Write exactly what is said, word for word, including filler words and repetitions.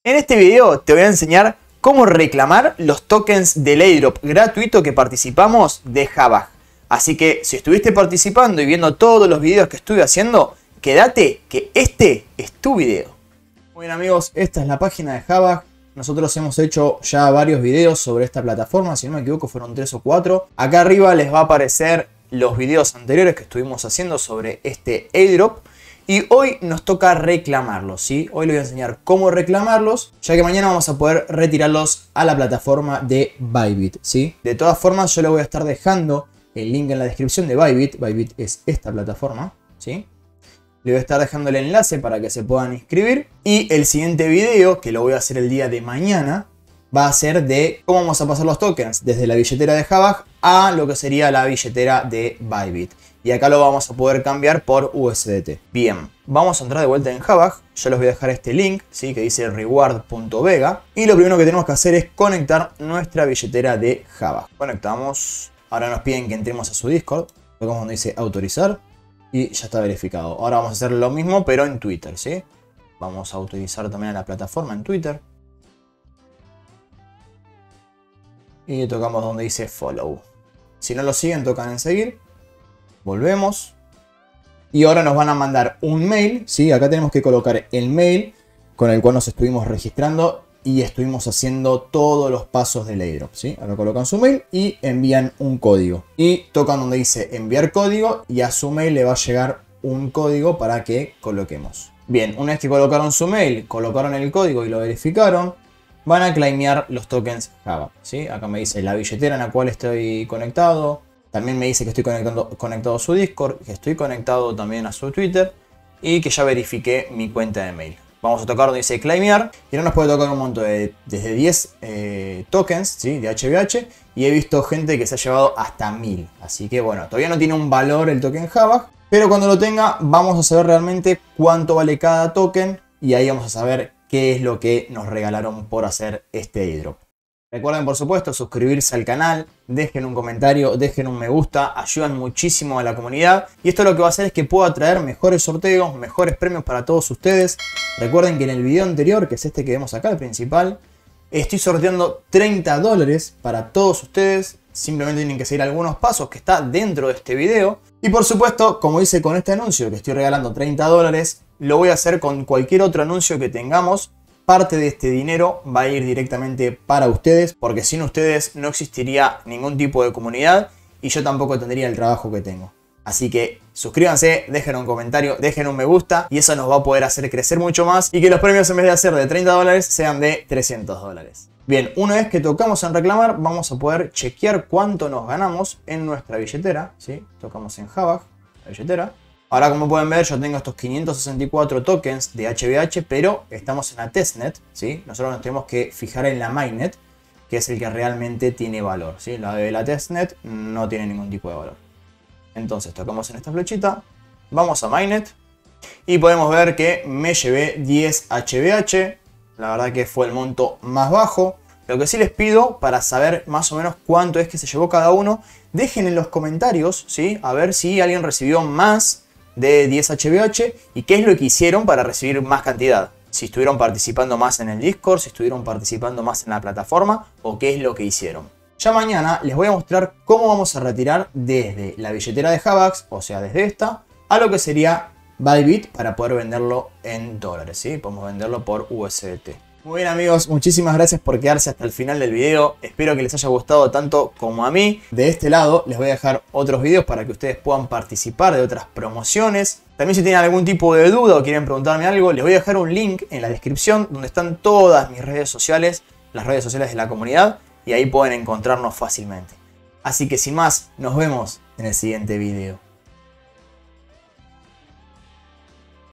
En este video te voy a enseñar cómo reclamar los tokens del airdrop gratuito que participamos de Havak. Así que si estuviste participando y viendo todos los videos que estuve haciendo, quédate que este es tu video. Muy bien amigos, esta es la página de Havak. Nosotros hemos hecho ya varios videos sobre esta plataforma, si no me equivoco fueron tres o cuatro. Acá arriba les va a aparecer los videos anteriores que estuvimos haciendo sobre este airdrop. Y hoy nos toca reclamarlos, ¿sí? Hoy les voy a enseñar cómo reclamarlos, ya que mañana vamos a poder retirarlos a la plataforma de Bybit, ¿sí? De todas formas, yo les voy a estar dejando el link en la descripción de Bybit. Bybit es esta plataforma, ¿sí? Les voy a estar dejando el enlace para que se puedan inscribir. Y el siguiente video, que lo voy a hacer el día de mañana, va a ser de cómo vamos a pasar los tokens desde la billetera de Havak a lo que sería la billetera de Bybit. Y acá lo vamos a poder cambiar por U S D T. Bien, vamos a entrar de vuelta en Havak. Yo les voy a dejar este link, ¿sí? Que dice reward punto vega. Y lo primero que tenemos que hacer es conectar nuestra billetera de Havak. Conectamos. Ahora nos piden que entremos a su Discord. Tocamos donde dice autorizar. Y ya está verificado. Ahora vamos a hacer lo mismo, pero en Twitter, ¿sí? Vamos a autorizar también a la plataforma en Twitter. Y tocamos donde dice follow. Si no lo siguen, tocan en seguir. Volvemos. Y ahora nos van a mandar un mail, ¿sí? Acá tenemos que colocar el mail con el cual nos estuvimos registrando y estuvimos haciendo todos los pasos del airdrop, ¿sí? Acá colocan su mail y envían un código. Y tocan donde dice enviar código y a su mail le va a llegar un código para que coloquemos. Bien, una vez que colocaron su mail, colocaron el código y lo verificaron, van a claimear los tokens Havak, ¿sí? Acá me dice la billetera en la cual estoy conectado. También me dice que estoy conectando, conectado a su Discord, que estoy conectado también a su Twitter y que ya verifiqué mi cuenta de mail. Vamos a tocar donde dice claimear y ahora nos puede tocar un monto de desde diez eh, tokens, ¿sí? De H B H, y he visto gente que se ha llevado hasta mil. Así que bueno, todavía no tiene un valor el token Havak, pero cuando lo tenga vamos a saber realmente cuánto vale cada token y ahí vamos a saber qué es lo que nos regalaron por hacer este airdrop. Recuerden por supuesto suscribirse al canal, dejen un comentario, dejen un me gusta, ayudan muchísimo a la comunidad y esto lo que va a hacer es que pueda traer mejores sorteos, mejores premios para todos ustedes. Recuerden que en el video anterior, que es este que vemos acá, el principal, estoy sorteando treinta dólares para todos ustedes. Simplemente tienen que seguir algunos pasos que está dentro de este video. Y por supuesto, como hice con este anuncio que estoy regalando treinta dólares, lo voy a hacer con cualquier otro anuncio que tengamos. Parte de este dinero va a ir directamente para ustedes, porque sin ustedes no existiría ningún tipo de comunidad y yo tampoco tendría el trabajo que tengo. Así que suscríbanse, dejen un comentario, dejen un me gusta y eso nos va a poder hacer crecer mucho más y que los premios en vez de ser de treinta dólares sean de trescientos dólares. Bien, una vez que tocamos en reclamar, vamos a poder chequear cuánto nos ganamos en nuestra billetera, ¿sí? Tocamos en Havak, la billetera. Ahora, como pueden ver, yo tengo estos quinientos sesenta y cuatro tokens de H B H, pero estamos en la testnet, ¿sí? Nosotros nos tenemos que fijar en la mainnet, que es el que realmente tiene valor, ¿sí? La de la testnet no tiene ningún tipo de valor. Entonces, tocamos en esta flechita, vamos a mainnet y podemos ver que me llevé diez H B H. La verdad que fue el monto más bajo. Lo que sí les pido, para saber más o menos cuánto es que se llevó cada uno, dejen en los comentarios, ¿sí? A ver si alguien recibió más de diez H B H y qué es lo que hicieron para recibir más cantidad. Si estuvieron participando más en el Discord, si estuvieron participando más en la plataforma o qué es lo que hicieron. Ya mañana les voy a mostrar cómo vamos a retirar desde la billetera de Havak, o sea desde esta, a lo que sería Bybit para poder venderlo en dólares, ¿sí? Podemos venderlo por U S D T. Muy bien amigos, muchísimas gracias por quedarse hasta el final del video. Espero que les haya gustado tanto como a mí. De este lado les voy a dejar otros videos para que ustedes puedan participar de otras promociones. También si tienen algún tipo de duda o quieren preguntarme algo, les voy a dejar un link en la descripción donde están todas mis redes sociales, las redes sociales de la comunidad, y ahí pueden encontrarnos fácilmente. Así que sin más, nos vemos en el siguiente video.